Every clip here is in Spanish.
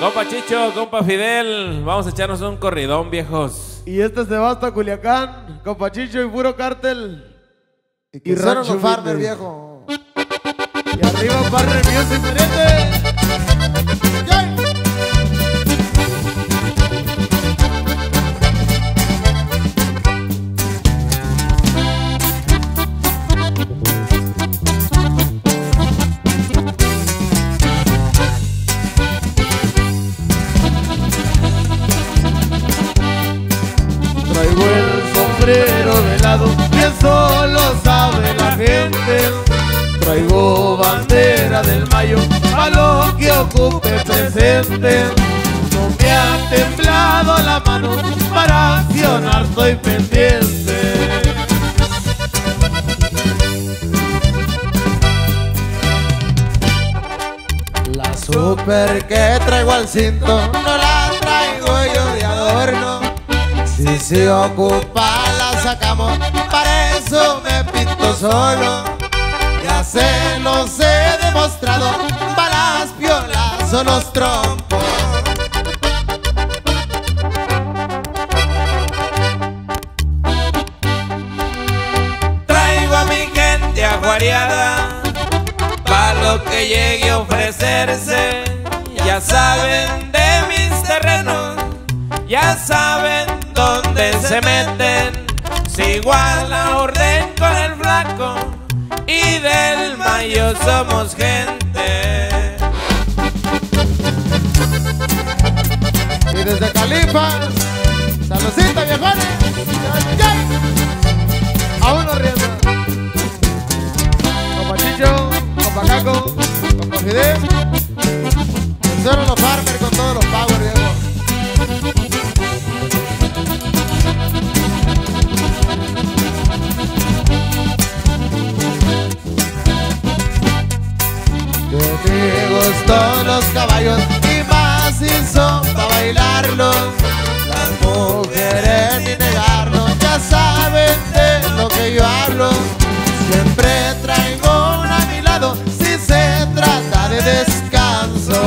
Compa Chicho, compa Fidel, vamos a echarnos un corridón, viejos. Y este se va hasta Culiacán, compa Chicho y puro cártel. Y Rancho Farmer, viejo. Y arriba Farmer Music, pariente. Traigo el sombrero velado, que solo sabe la gente. Traigo bandera del mayo, a lo que ocupe presente. No me ha temblado la mano, para accionar estoy pendiente. La super que traigo al cinto, no la traigo yo de adorno. Si se ocupa la sacamos, para eso me pinto solo. Ya se los he demostrado, balas, piolas o los trompos. Traigo a mi gente aguareada, pa' lo que llegue a ofrecerse. Ya saben de mis terrenos, ya saben dónde se meten. Sigo a la orden con el flaco y del mayo somos gente. Y desde Califa, saludcita viejones. A uno riendo. Compa Chicho, compa Caco, compa Fidel. Solo los Farmer con todos los power, viejo. Me gustan los caballos y más si son para bailarlo. Las mujeres ni negarlo, ya saben de lo que yo hablo. Siempre traigo una a mi lado si se trata de descanso.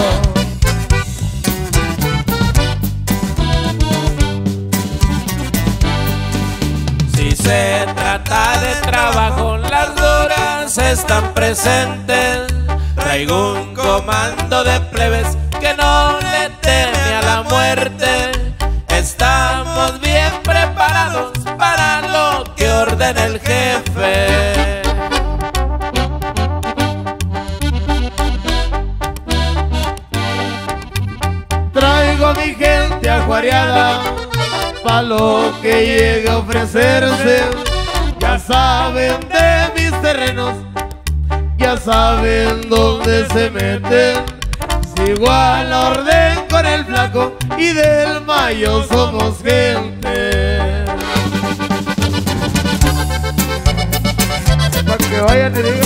Si se trata de trabajo, las horas están presentes. Traigo un comando de plebes que no le teme a la muerte. Estamos bien preparados para lo que ordene el jefe. Traigo a mi gente aguareada, pa' lo que llegue a ofrecerse. Ya saben de mis terrenos, ya saben dónde se meten. Sigo a la orden con el flaco y del mayo somos gente. Pa' que vayan y digan